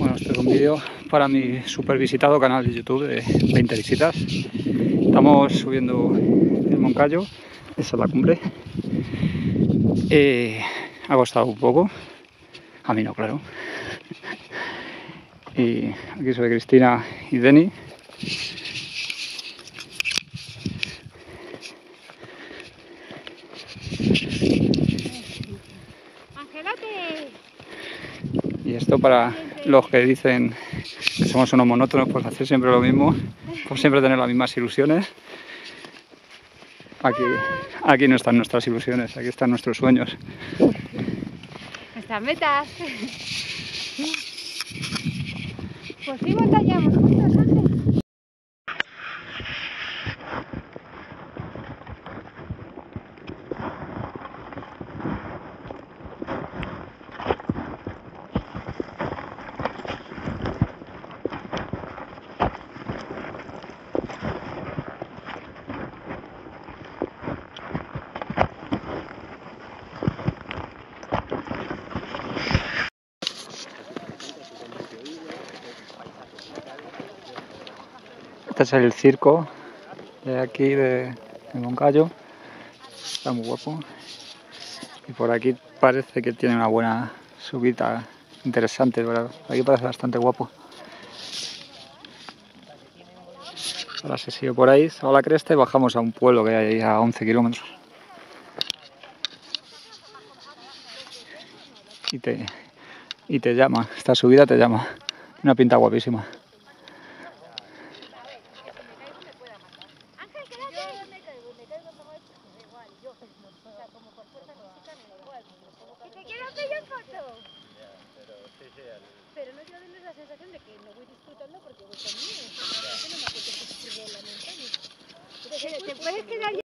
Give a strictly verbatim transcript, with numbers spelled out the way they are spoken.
Bueno, este es un vídeo para mi super visitado canal de YouTube de veinte visitas. Estamos subiendo el Moncayo, esa es la cumbre. Eh, ha costado un poco, a mí no, claro. Y aquí soy Cristina y Deni. Y esto para los que dicen que somos unos monótonos, pues hacer siempre lo mismo, pues siempre tener las mismas ilusiones. Aquí, aquí no están nuestras ilusiones, aquí están nuestros sueños. Nuestras metas. Pues sí, montañamos juntos, Ángel. Este es el circo de aquí de, de Moncayo, está muy guapo. Y por aquí parece que tiene una buena subida interesante, ¿verdad? Aquí parece bastante guapo. Ahora se sigue por ahí, se va a la cresta y bajamos a un pueblo que hay ahí a once kilómetros. Y te, y te llama, esta subida te llama. Una pinta guapísima. Pero no quiero tener la sensación de que no voy disfrutando porque voy conmigo. No me apetece subir en la montaña. Te puedes quedar